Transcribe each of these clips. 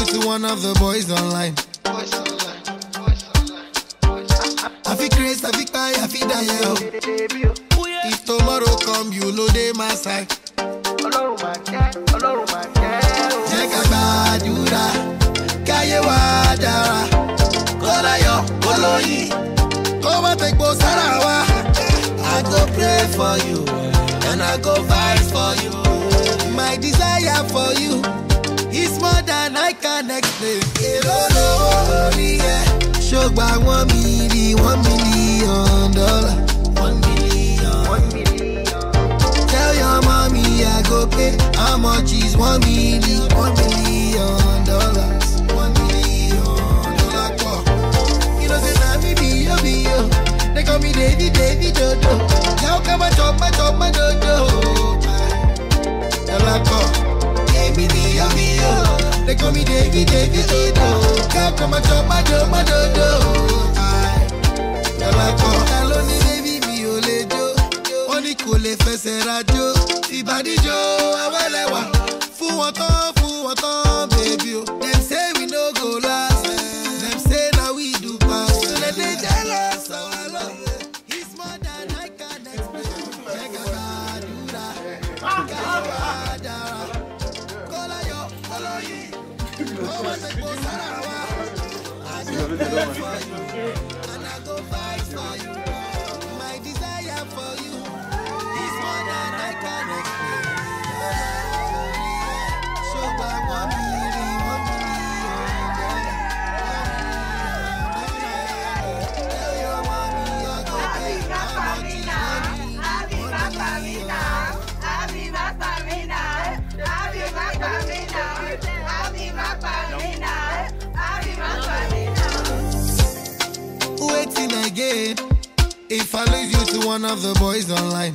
to one of the boys online. I feel crazy, I feel cry, I feel die. If tomorrow come, you know they my side. Check a badura, kaye wadara, kola yo, koloyi, koma take bo sarawa. I go pray for you, and I go fight for you. My desire for you is more than I can explain. Shogba $1 million, $1 million. $1 million. Tell your mommy I go pay. How much is $1 million? $1 million. $1 million. You know say na me be yo. They call me Davy Dodo. Now come and chop my dodo. They call me Davy Dodo. Come and chop my dodo. Hello ni baby mi o le jo. Oni kò lè fẹsẹ̀ rajo. Ìbàdí jo awẹ́lẹ́wà. Fún wọn tán baby o. Them say we no go last. Them say na we do pass. So they jealous of our love. It's more than I can explain. Check out Badura. Kola yo, koloyi. Come and take both sarawa. I go pray for you, and I go fight for you. My desire for you is more than I can explain. So by $1 million, $1 million. Tell your mommy I go pay. How much is $1 million? Waiting again. If I lose you to one of the boys online.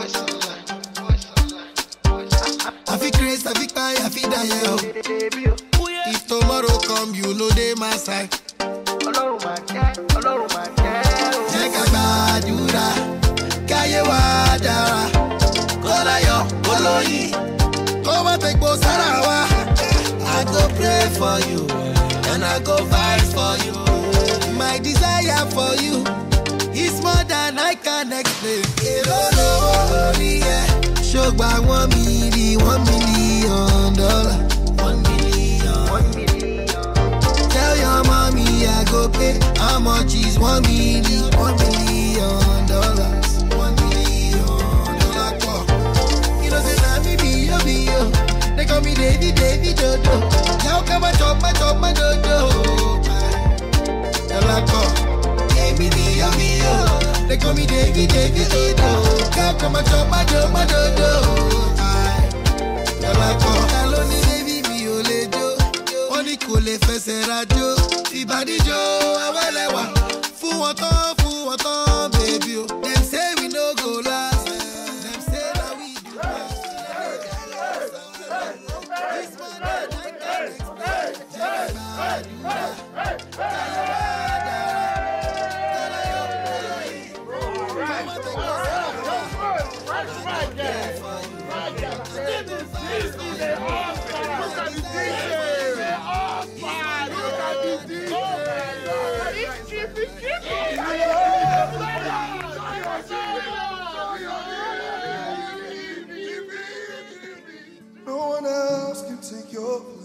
I feel crazy, I feel cry, I feel die. If tomorrow come, you know they my side. Check a badura, kaye wadara, kola yo, koloyi, koma take bo sarawa. I go pray for you, and I go fight for you. My desire for you is more than I can explain. Shogba $1 million, $1 million. $1 million. Tell your mommy I go pay. How much is $1 million? $1 million. $1 million. You know say na me be yo. They call me Davy Dodo. Now come and chop my dodo. They call me Davy Dodo. Come and chop my dodo. Hello ni baby mi o le jo. Oni kò lè fẹsẹ̀ rajo. Ìbàdí jo awẹ́lẹ́wà. Fún wọn tán baby o. Them say we no go last. Them say that we do best. This man I can't explain. No one else can take your place.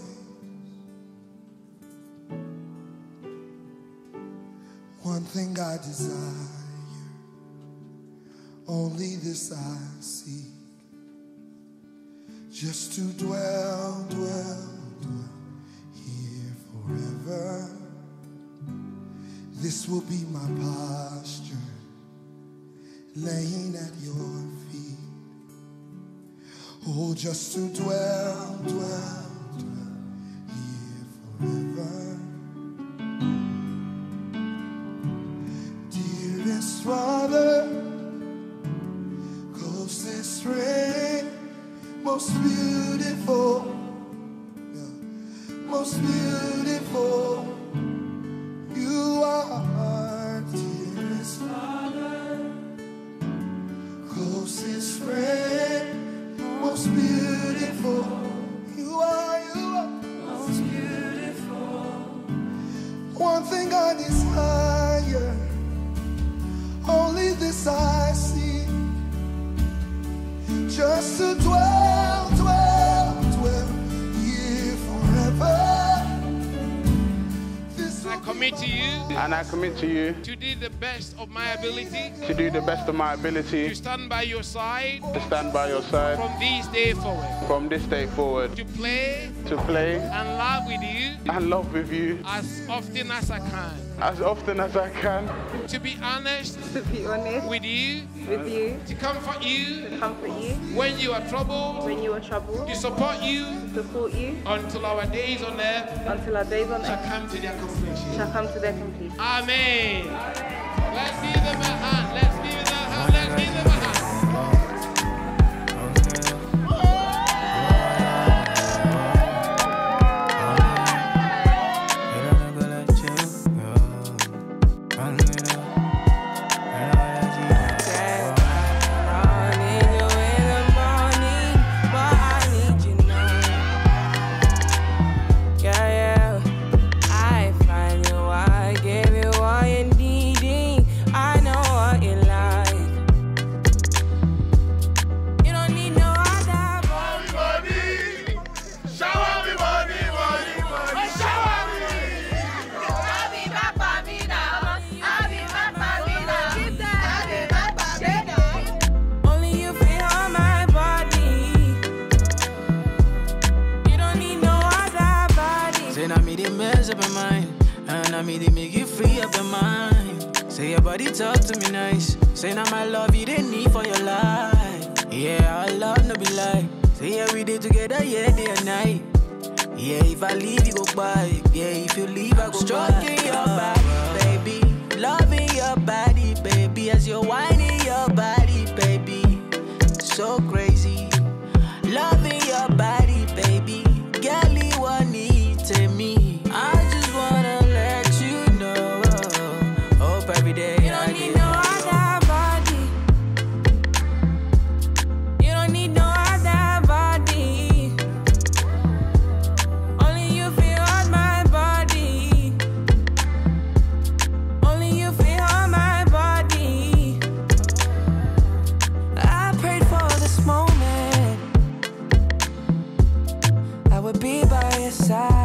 One thing I desire, only this I seek, just to dwell here forever. This will be my posture, laying at your feet. Oh, just to dwell here forever. Dearest Father, closest friend, most beautiful, most beautiful. You are, dearest Father, closest friend, most beautiful. You are most beautiful. just to dwell, dwell, dwell here forever. This I commit to you. And I commit to you To do the best of my ability. to do the best of my ability To stand by your side. to stand by your side From this day forward. from this day forward, To play to play and laugh with you and love with you as often as I can. as often as I can, To be honest To be honest with you. with you, To comfort you to comfort you when you are troubled. when you are troubled, To support you support you until our days on earth until our days on shall earth come to their completion. shall come to their completion. Amen. Let's give them a hand. Let's give them a hand. Let's give them a hand. And I made it make you free up your mind. Say your body talk to me nice. Say now my love you didn't need for your life. Yeah, our love no be like. Say yeah we did together, yeah, day and night. Yeah, if I leave you go by. Yeah, if you leave I go stroking your body, baby. Loving your body, baby. As you're whining your body, baby. So crazy. Loving your body, baby. Girl, you want need to me. I just wanna let you know. Hope every day you don't need no other body. You don't need no other body. Only you feel on my body. Only you feel on my body. I prayed for this moment. I would be by your side.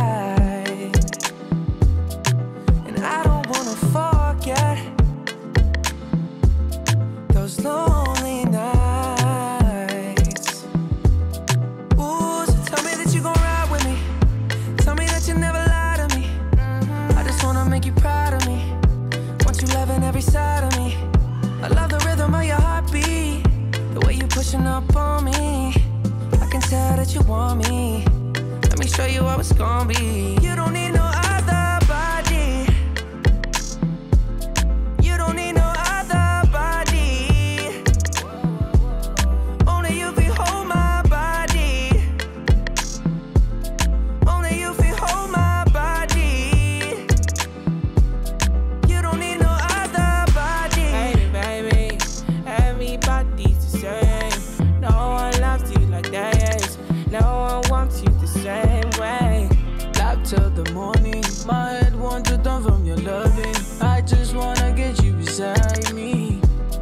Those lonely nights. Ooh, so tell me that you gon' ride with me. Tell me that you never lie to me. I just wanna make you proud of me. Want you loving every side of me. I love the rhythm of your heartbeat. The way you pushing up on me. I can tell that you want me. Let me show you how it's gon' be. You don't need no other body. You don't need no till the morning. My head wants to turn from your loving. I just wanna get you beside me.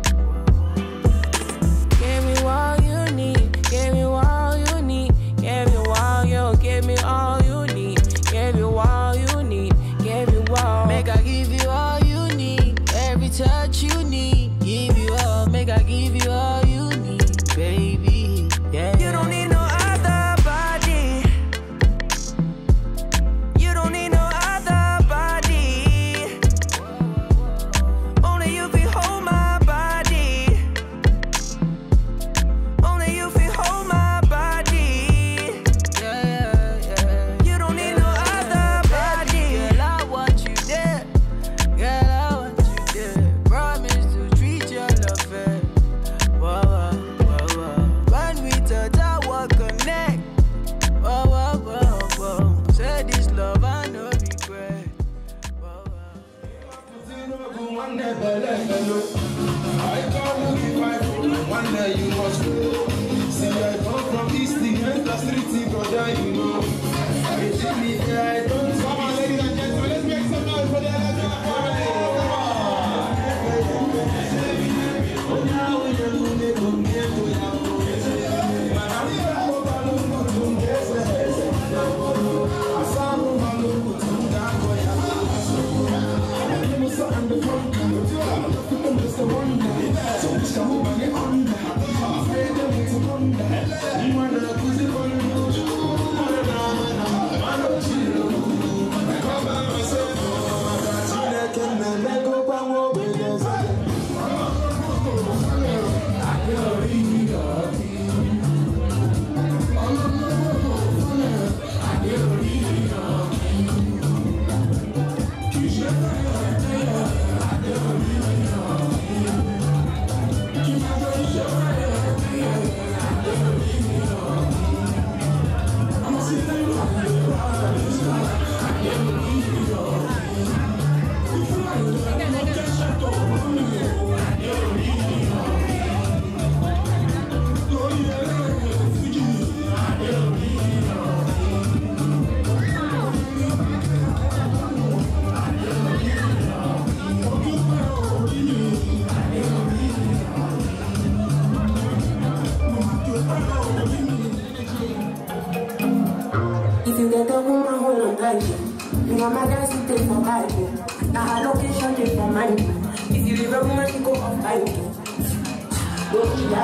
Give me all you need. Give me all you need. Give me all you. Give me all you need. Give you all you need. Give you all. Make I give you all you need. Every touch you need. Give you all. Make I give you all you need, baby. Yeah. You don't need no other body. You don't need no other body. Only you feel hold my body. Only you feel hold my body. Yeah, yeah. You don't need no other body. Girl, I want you there. Girl, I want you there. Promise to treat your love fair. Whoa, whoa, whoa, whoa. When we touch, I will connect. Whoa, whoa, whoa, whoa. Say this love, I no regret. Whoa, whoa. One day you must go. See, I come from East, the street, brother, you know. I don't. Come on, ladies and gentlemen, let's make some noise for the Electric family. Come on. you get a woman, hold on tight. You want my guys to take for bike. Now her location take for mine. If you leave a woman, you go off bike. Don't be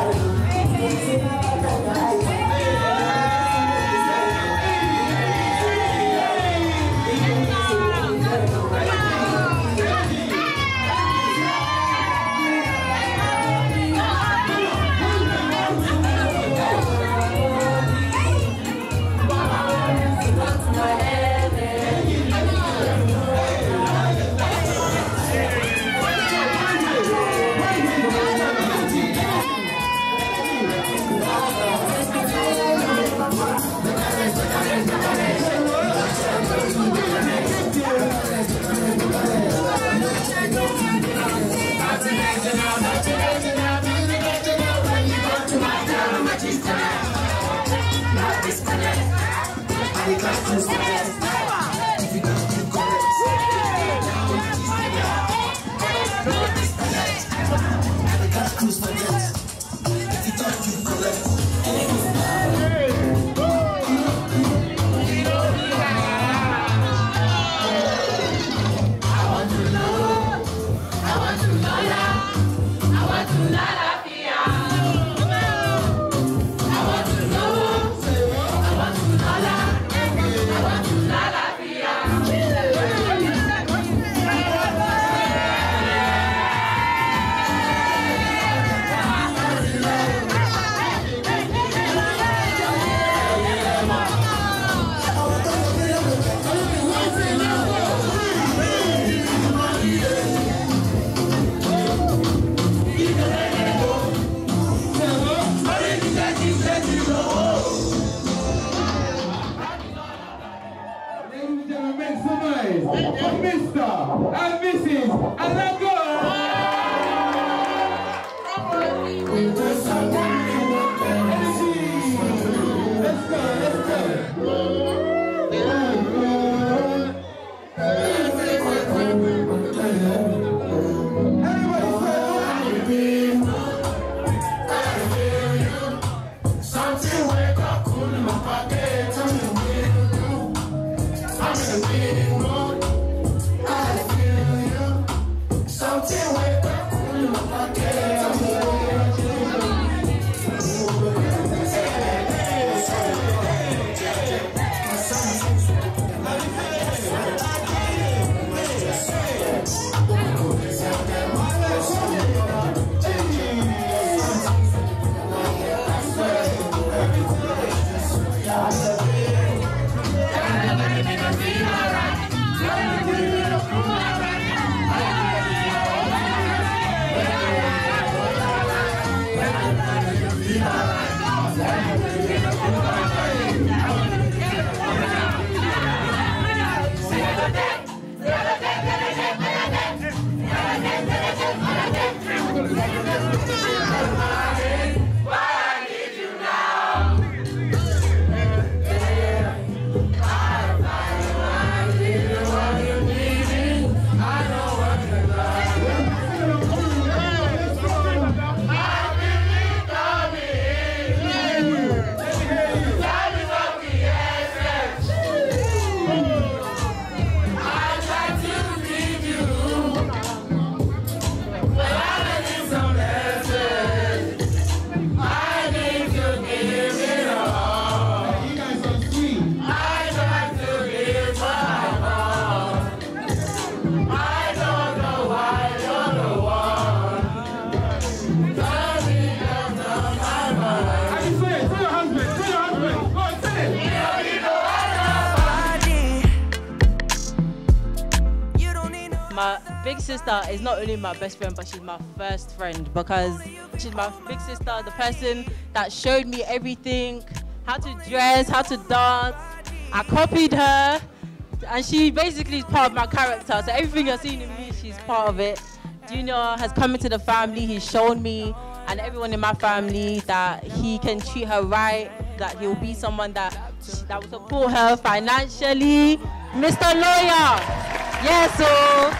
big sister is not only my best friend, but she's my first friend, because she's my big sister, the person that showed me everything, how to dress, how to dance. I copied her, and she basically is part of my character. So everything you're seeing in me, she's part of it. Junior has come into the family, he's shown me and everyone in my family that he can treat her right, that he'll be someone that will support her financially. Mr. Lawyer, yes, so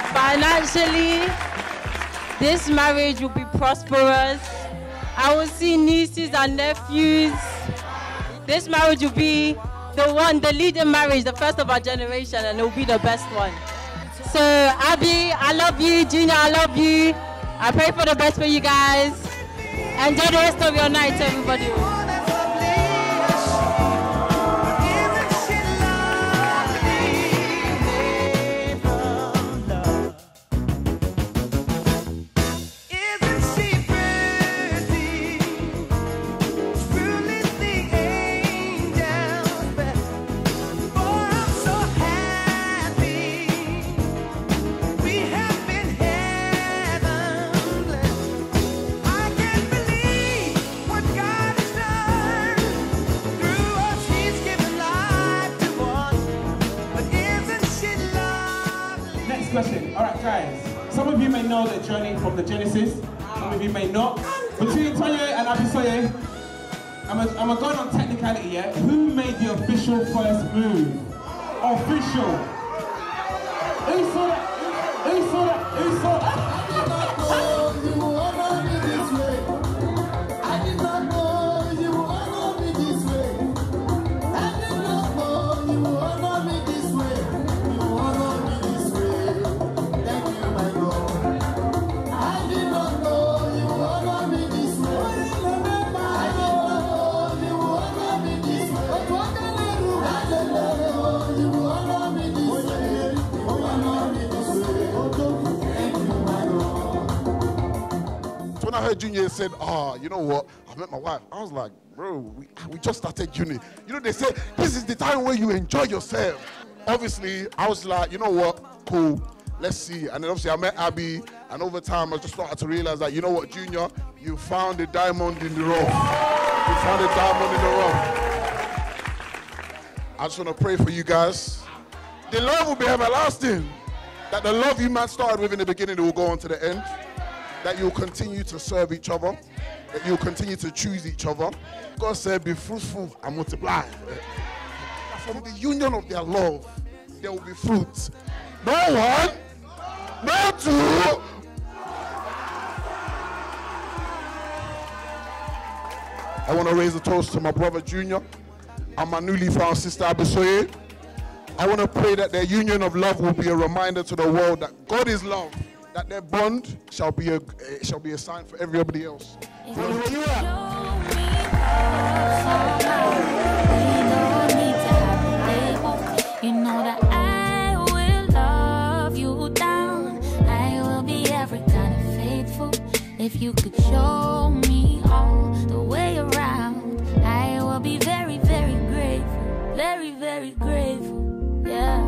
financially, this marriage will be prosperous. I will see nieces and nephews. This marriage will be the leading marriage, the first of our generation, and it will be the best one. So, Abby, I love you. Junior, I love you. I pray for the best for you guys. Enjoy the rest of your night, everybody. Question. All right, guys. Some of you may know the journey from the Genesis. Some of you may not. Between Toye and Abisoye, I'm going on technicality, yeah? Who made the official first move? Official. Who saw that? Who saw that? Who saw that? When I heard Junior said, you know what, I met my wife, I was like, bro, we just started uni. You know, they say, this is the time where you enjoy yourself. Obviously, I was like, you know what, cool, let's see. And then obviously I met Abby, and over time I just started to realize that, you know what, Junior, you found a diamond in the rough. You found a diamond in the rough. I just want to pray for you guys. The love will be everlasting. That the love you man started with in the beginning, it will go on to the end. That you'll continue to serve each other, that you'll continue to choose each other. God said, be fruitful and multiply. From the union of their love, there will be fruit. No one, no two. I want to raise a toast to my brother Junior and my newly found sister Abisoye. I want to pray that their union of love will be a reminder to the world that God is love. That their bond shall be a sign for everybody else. You know that I will love you down. I will be every kind of faithful. If you could show me all the way around, I will be very, very grateful. Very, very grateful. Yeah.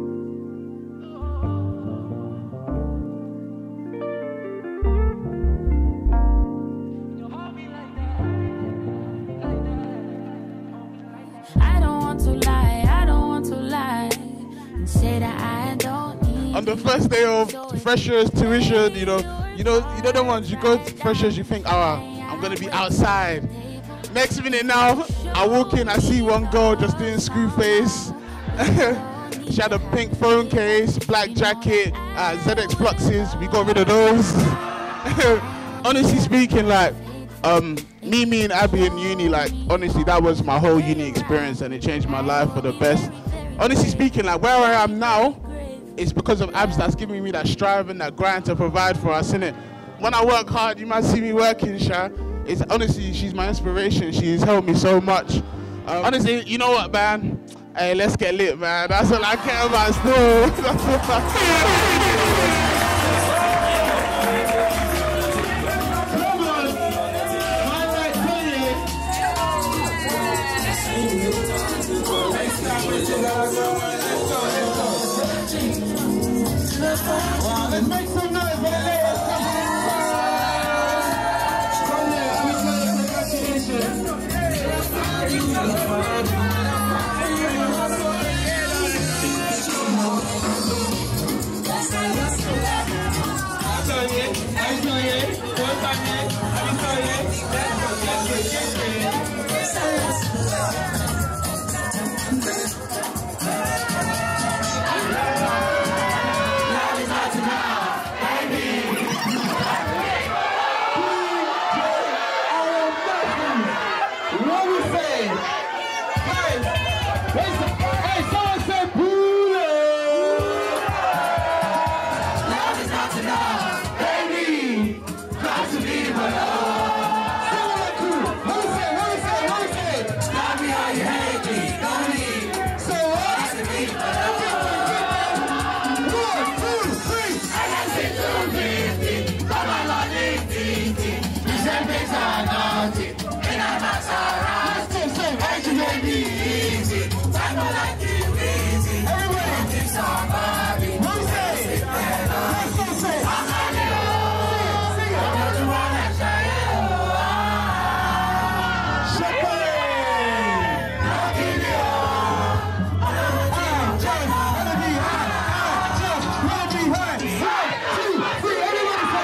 On the first day of freshers tuition, you know the ones you go to freshers, you think, I'm gonna be outside. Next minute now, I walk in, I see one girl just doing screw face. She had a pink phone case, black jacket, ZX Fluxes. We got rid of those. Honestly speaking, like me and Abby in uni, like honestly, that was my whole uni experience, and it changed my life for the best. Honestly speaking, like where I am now, it's because of Abs that's giving me that strive and that grind to provide for us, innit? When I work hard, you might see me working, Sha. It's honestly, she's my inspiration. She's helped me so much. Honestly, you know what, man? Hey, let's get lit, man. That's all I care about still. That's all I care about. Let's make some noise for the ladies. Hey, someone say Pule! Love is not enough, baby. Got to be my love. Someone cool. What say? Love me how you hate me, don't need. So what? Got to be my love. 1, 2, 3. I got to do 50. Come on, Lord, 50. These things are naughty. And I'm not sorry. Why you make me easy? Time I like you easy. Everywhere. It's our body. What say? Let's say. I'm not you. I'm not the one that shot you. Champagne. Knocking you. Just wanna be high. Just wanna be high. 1, 2, 3. Everybody say.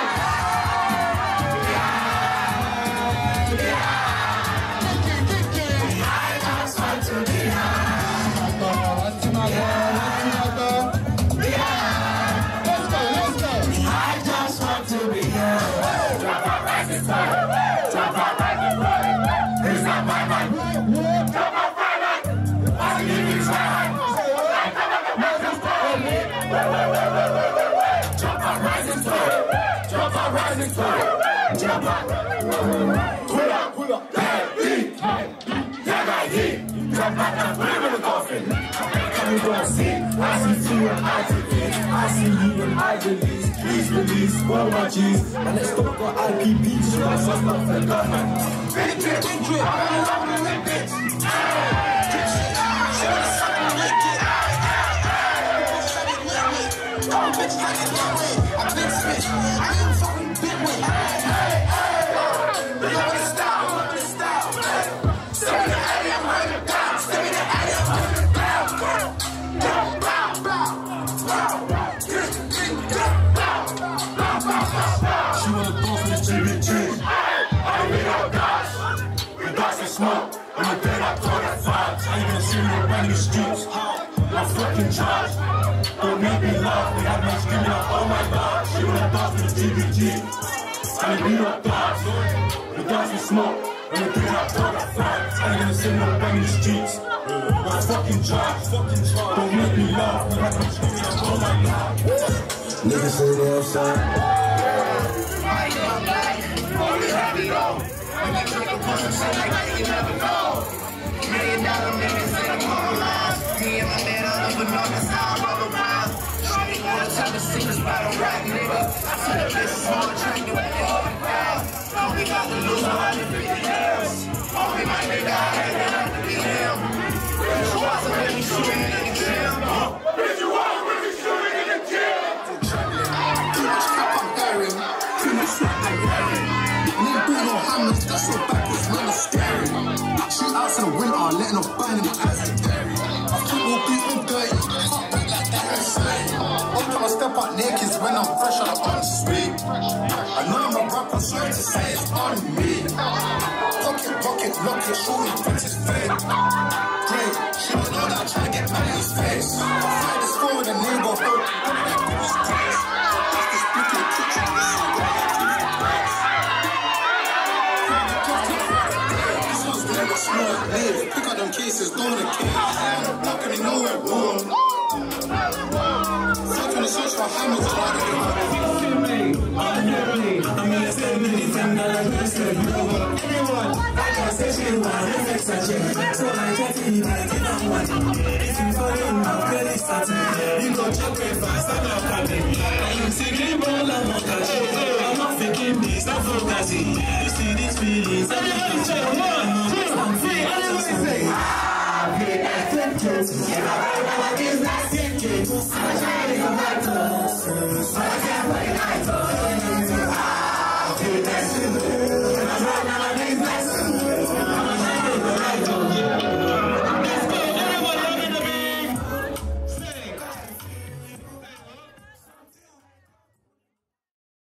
I see you and I see you and I release. Please release, well my G's. And let's talk about IPP. So I stop for the government. Big drip, big drip. I love you, big bitch. Smoke, and the dead I thought I vibes. I ain't gonna see me around the streets. I'm fucking charged. Don't make me laugh. They have me screaming out, oh my god. She wanna dance with the GBG. And we don't dance. We dance with smoke, and the dead I thought I vibes. I ain't gonna see me around the streets. I'm fucking charged. Don't make me laugh. They have me screaming out, oh my god. Niggas say they outside. Only happy though. And I took a push and say like you never know. $1 million niggas say I'm polarized. Me and my man all over on the side of the wild. Shawty wanna tell the secrets about a rap nigga. I said the bitch is more attractive when you're over the crowd. Only got to lose 150 years. Only my nigga, I had to have to be him. Bitch, you wasn't really shooting in the gym. Bitch, you wasn't really shooting in the gym. Too much crap I'm bearing. Too much crap I'm wearing. That's so backwards, man, it's scary. Shoot out to the winter, letting off burn in my eyes like dairy. I think all beef been dirty, fuck back like that, that's slang. I'm trying to step out naked when I'm fresh out of on sweet. I know I'm a rapper, so to say it's on me. Pocket, lock it, shorty, put his fake. Great, she don't know that I'm trying to get mad in his face. Fight this for the neighborhood, I'm like, who's Christ? That's the spooky kitchen, this is what I do for Christ. Pick up them cases, don't the case. Not gonna know where wrong. Start trying to search for hammers all the way. I mean, I said anything that I just said, you know what? Anyone, I can say she want to fix a chick. So I get it, I get on one. If you fall in my credit starting, you go check it fast, I'm not coming. I'm thinking about I'm not catching. I'm not thinking this, I'm focusing. You see these feelings, I'm not catching. 1, 2, 3, everybody say I've been accepted. And I like it's not thinking. I'm trying to go back to us.